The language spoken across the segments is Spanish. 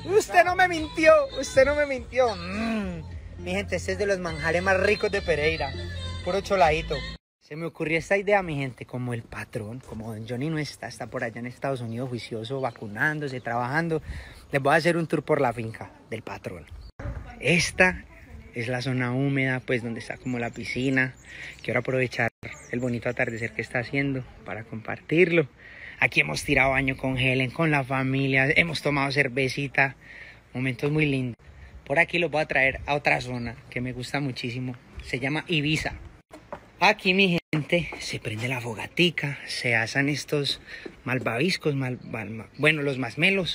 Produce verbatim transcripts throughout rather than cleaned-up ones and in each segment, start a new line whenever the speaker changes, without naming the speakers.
Usted no me mintió, usted no me mintió. Mm. Mi gente, este es de los manjares más ricos de Pereira. Puro choladito. Se me ocurrió esta idea, mi gente, como el patrón, como don Johnny no está, está por allá en Estados Unidos juicioso, vacunándose, trabajando. Les voy a hacer un tour por la finca del patrón. Esta es la zona húmeda, pues donde está como la piscina. Quiero aprovechar el bonito atardecer que está haciendo para compartirlo. Aquí hemos tirado baño con Helen, con la familia, hemos tomado cervecita, momentos muy lindos. Por aquí los voy a traer a otra zona que me gusta muchísimo, se llama Ibiza. Aquí, mi gente, se prende la fogatica, se asan estos malvaviscos, mal, mal, bueno, los masmelos,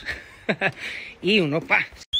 y uno pa.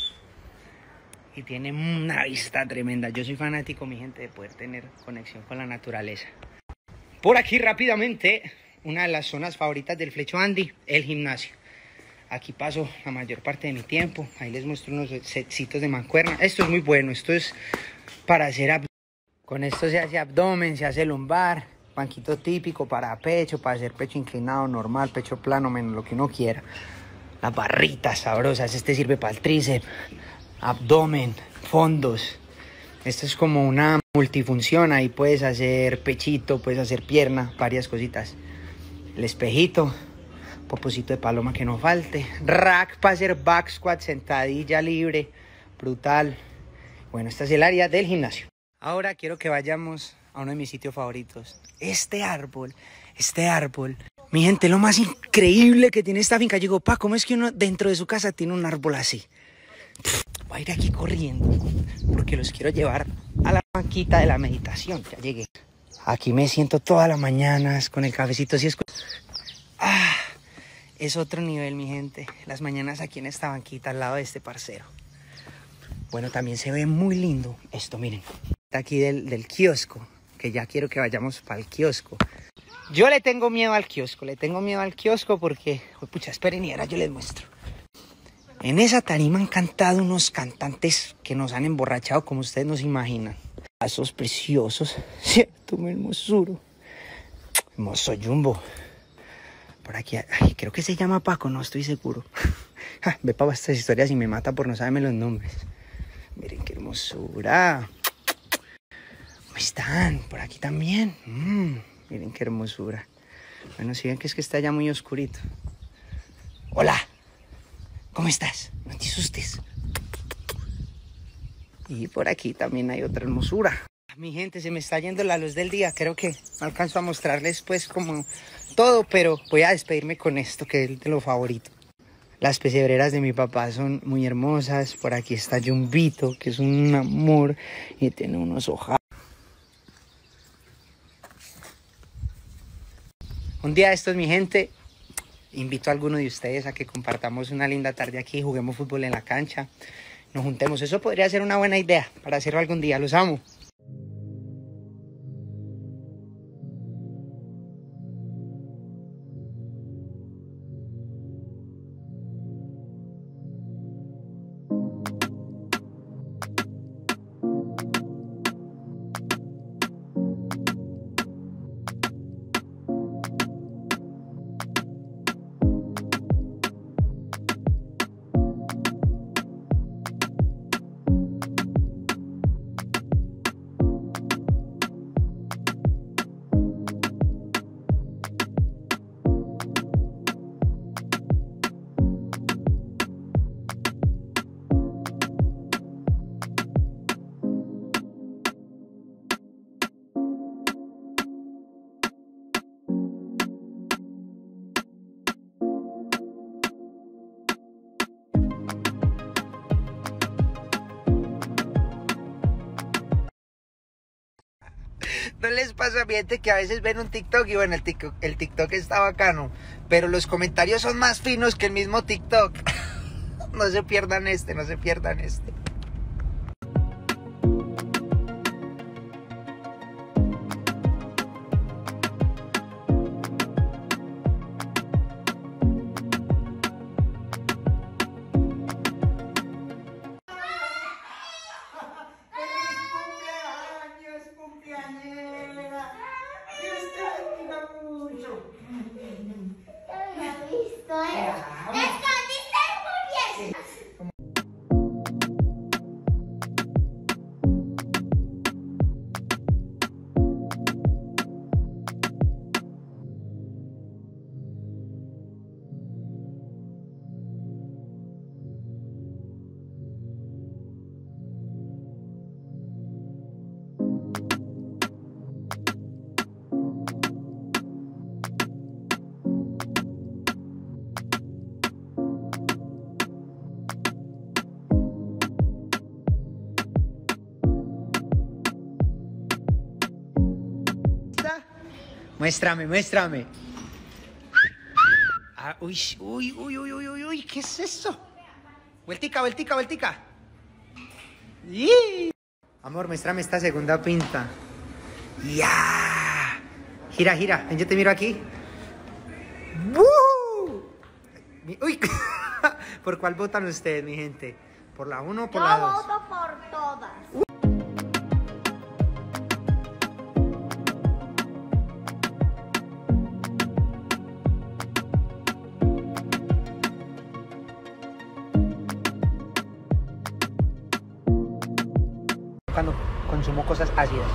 Y tiene una vista tremenda. Yo soy fanático, mi gente, de poder tener conexión con la naturaleza. Por aquí, rápidamente, una de las zonas favoritas del Flecho Andy, el gimnasio. Aquí paso la mayor parte de mi tiempo. Ahí les muestro unos setsitos de mancuerna. Esto es muy bueno, esto es para hacer abdomen. Con esto se hace abdomen, se hace lumbar, banquito típico para pecho, para hacer pecho inclinado, normal, pecho plano, menos lo que uno quiera. Las barritas sabrosas, este sirve para el tríceps, abdomen, fondos. Esto es como una multifunción, ahí puedes hacer pechito, puedes hacer pierna, varias cositas. El espejito, poposito de paloma que no falte. Rack para hacer back squat, sentadilla libre, brutal. Bueno, este es el área del gimnasio. Ahora quiero que vayamos a uno de mis sitios favoritos. Este árbol, este árbol. Mi gente, lo más increíble que tiene esta finca. Yo digo, pa, ¿cómo es que uno dentro de su casa tiene un árbol así? Pff, voy a ir aquí corriendo porque los quiero llevar a la banquita de la meditación. Ya llegué. Aquí me siento todas las mañanas con el cafecito. Así es. Ah, es otro nivel, mi gente. Las mañanas aquí en esta banquita al lado de este parcero. Bueno, también se ve muy lindo esto, miren. Está aquí del, del kiosco, que ya quiero que vayamos para el kiosco. Yo le tengo miedo al kiosco, le tengo miedo al kiosco porque, oh, pucha, esperen y ahora yo les muestro. En esa tarima han cantado unos cantantes que nos han emborrachado como ustedes no se imaginan. Esos preciosos, cierto, mi hermosuro. Hermoso Jumbo. Por aquí, ay, creo que se llama Paco, no estoy seguro. Ve para estas historias y me mata por no saberme los nombres. Miren qué hermosura. ¿Cómo están? Por aquí también. Mm, miren qué hermosura. Bueno, si ven que es que está ya muy oscurito. Hola. ¿Cómo estás? No te asustes. Y por aquí también hay otra hermosura. Mi gente, se me está yendo la luz del día. Creo que no alcanzo a mostrarles pues como todo, pero voy a despedirme con esto que es de lo favorito. Las pesebreras de mi papá son muy hermosas. Por aquí está Jumbito, que es un amor y tiene unos ojos. Un día de estos, mi gente, invito a alguno de ustedes a que compartamos una linda tarde aquí, juguemos fútbol en la cancha, nos juntemos. Eso podría ser una buena idea para hacerlo algún día. Los amo. ¿No les pasa, mi gente, que a veces ven un TikTok y bueno, el TikTok, el TikTok está bacano, pero los comentarios son más finos que el mismo TikTok? No se pierdan este, no se pierdan este.
Te escondiste muy bien.
Muéstrame, muéstrame. Ah, uy, uy, uy, uy, uy, uy, uy, ¿qué es eso? Vueltica, vueltica, vueltica. ¡Sí! Amor, muéstrame esta segunda pinta. ¡Ya! Gira, gira, ven, yo te miro aquí. ¡Woo! ¡Uy! ¿Por cuál votan ustedes, mi gente? ¿Por la uno o por
Yo
la dos?
Yo voto por todas. Uh.
Cuando consumo cosas ácidas.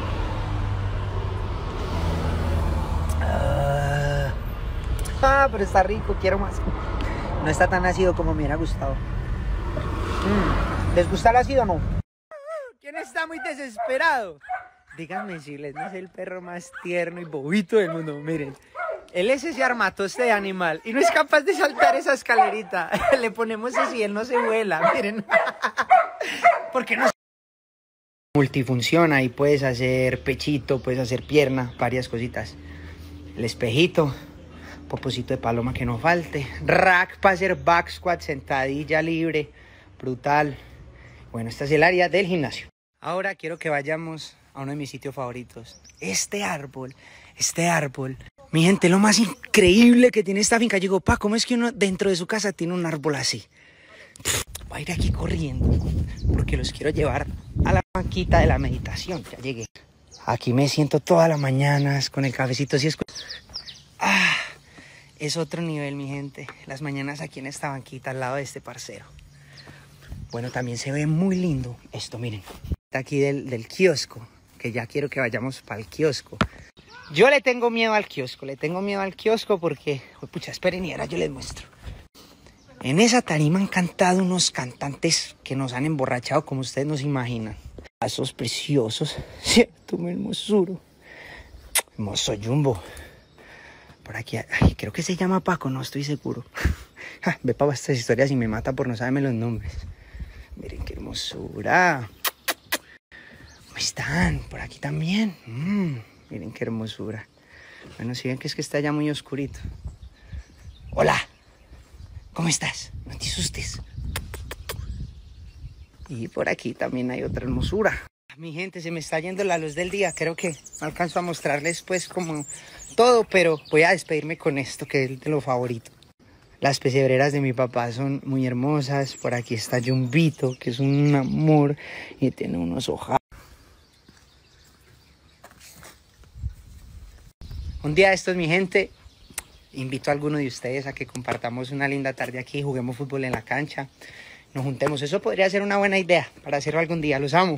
Uh, ah, pero está rico, quiero más. No está tan ácido como me hubiera gustado. Mm, ¿Les gusta el ácido o no? ¿Quién está muy desesperado? Díganme si les no es el perro más tierno y bobito del mundo. Miren, él es ese armatoste de animal y no es capaz de saltar esa escalerita. Le ponemos eso y él no se vuela, miren. Porque no multifunciona y puedes hacer pechito, puedes hacer pierna, varias cositas. El espejito, poposito de paloma que no falte, rack para hacer back squat, sentadilla libre, brutal. Bueno, esta es el área del gimnasio. Ahora quiero que vayamos a uno de mis sitios favoritos. Este árbol, este árbol. Mi gente, lo más increíble que tiene esta finca. Llegó, pa, ¿cómo es que uno dentro de su casa tiene un árbol así? Voy a ir aquí corriendo porque los quiero llevar a la banquita de la meditación. Ya llegué. Aquí me siento todas las mañanas con el cafecito. Si es... ah, es otro nivel, mi gente. Las mañanas aquí en esta banquita al lado de este parcero. Bueno, también se ve muy lindo esto, miren. Está aquí del, del kiosco, que ya quiero que vayamos para el kiosco. Yo le tengo miedo al kiosco, le tengo miedo al kiosco porque... Oh, pucha, esperen y ahora yo les muestro. En esa tarima han cantado unos cantantes que nos han emborrachado como ustedes no se imaginan. Esos preciosos, cierto, mi hermosuro. Hermoso Jumbo. Por aquí, ay, creo que se llama Paco, no estoy seguro. Ja, ve para estas historias y me mata por no saberme los nombres. Miren qué hermosura. ¿Cómo están? Por aquí también. Mm, miren qué hermosura. Bueno, si ven que es que está ya muy oscurito. Hola. ¿Cómo estás? No te asustes. Y por aquí también hay otra hermosura. Mi gente, se me está yendo la luz del día. Creo que no alcanzo a mostrarles pues como todo, pero voy a despedirme con esto que es de lo favorito. Las pesebreras de mi papá son muy hermosas. Por aquí está Jumbito, que es un amor y tiene unos ojos. Un día de estos, mi gente, invito a alguno de ustedes a que compartamos una linda tarde aquí, juguemos fútbol en la cancha, nos juntemos. Eso podría ser una buena idea para hacerlo algún día. Los amo.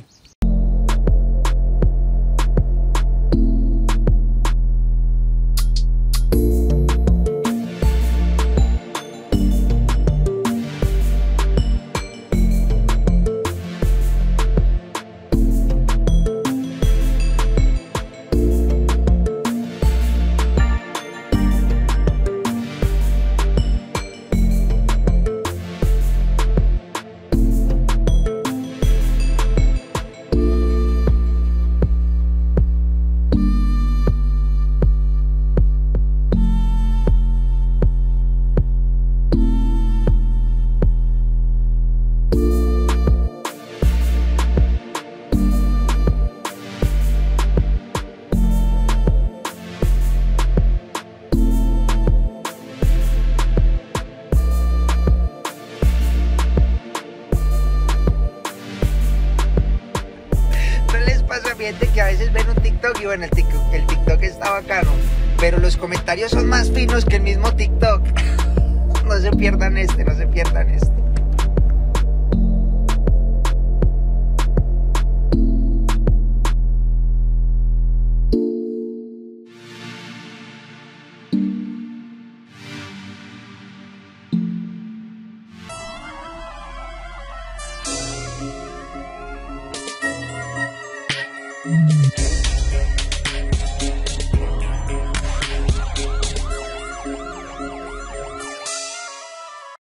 Que a veces ven un TikTok y bueno, el TikTok, el TikTok está bacano, pero los comentarios son más finos que el mismo TikTok. No se pierdan este, no se pierdan este.